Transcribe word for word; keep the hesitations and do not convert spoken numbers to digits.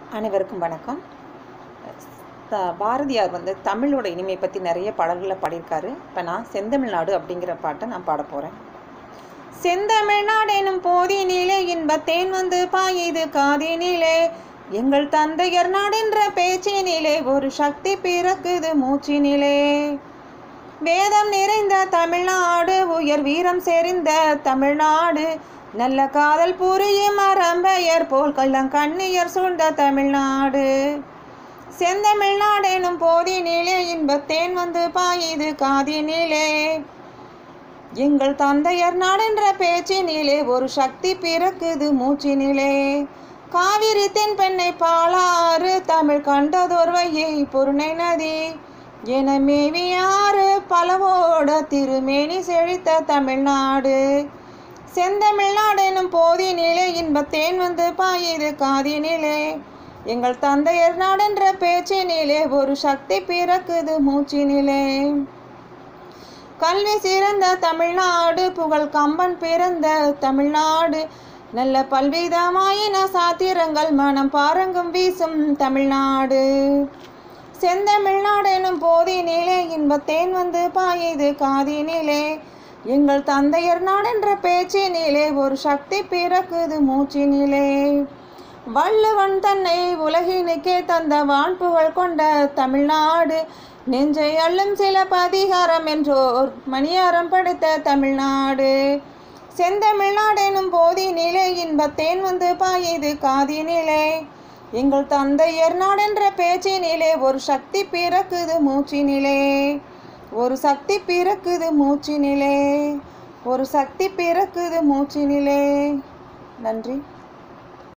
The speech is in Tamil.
அனைவருக்கும் வணக்கம். பாரதியார் வந்து தமிழோட இனிமை பற்றி நிறைய பாடல்களை பாடியிருக்காரு. இப்போ நான் செந்தமிழ்நாடு அப்படிங்கிற பாட்டை நான் பாட போகிறேன். செந்தமிழ்நாடு எனும் போதினிலே இன்பத்தேன் வந்து பாயுது காதினிலே, எங்கள் தந்தையர் நாடென்ற பேச்சினிலே ஒரு சக்தி பிறக்குது மூச்சினிலே. வேதம் நிறைந்த தமிழ்நாடு, உயர் வீரம் செறிந்த தமிழ்நாடு, நல்ல காதல் புரியும் அறம்பெயர் போல் கள்ளங்கண்ணியர் சூழ்ந்த தமிழ்நாடு. செந்தமிழ்நாடு எனும் போதினிலே இன்பத்தேன் வந்து பாயுது காதினிலே, எங்கள் தந்தையர் நாடென்ற பேச்சினிலே ஒரு சக்தி பிறக்குது மூச்சினிலே. காவிரி தென் பெண்ணை பாலாறு, தமிழ் கண்டதோர்வையை பொருணை நதி என மேவியாறு பலவோட திருமேனி செழித்த தமிழ்நாடு. செந்தமிழ்நாடு எனும் போதினிலே இன்பத்தேன் வந்து பாயுது காதினிலே, எங்கள் தந்தையர் நாடென்ற பேச்சினிலே ஒரு சக்தி பிறக்குது மூச்சினிலே. கல்வி சிறந்த தமிழ்நாடு, புகழ் கம்பன் பிறந்த தமிழ்நாடு, நல்ல பல்விதமாயின சாத்திரங்கள் மனம் பாரங்கும் வீசும் தமிழ்நாடு. செந்தமிழ்நாடு எனும் போதினிலே இன்பத்தேன் வந்து பாயுது காதினிலே, எங்கள் தந்தையர் நாடென்ற பேச்சினிலே ஒரு சக்தி பிறக்குது மூச்சினிலே. வள்ளுவன் தன்னை உலகினுக்கே தந்த வான்புகழ் கொண்ட தமிழ்நாடு, நெஞ்சை அள்ளும் சில பதிகாரம் என்றோர் மணியாரம் படுத்த தமிழ்நாடு. செந்தமிழ்நாடு எனும் போதினிலே இன்பத்தேன் வந்து பாயுது காதினிலே, எங்கள் தந்தையர் நாடென்ற பேச்சினிலே ஒரு சக்தி பிறக்குது மூச்சினிலே. ஒரு சக்தி பிறக்குது மூச்சினிலே, ஒரு சக்தி பிறக்குது மூச்சினிலே. நன்றி.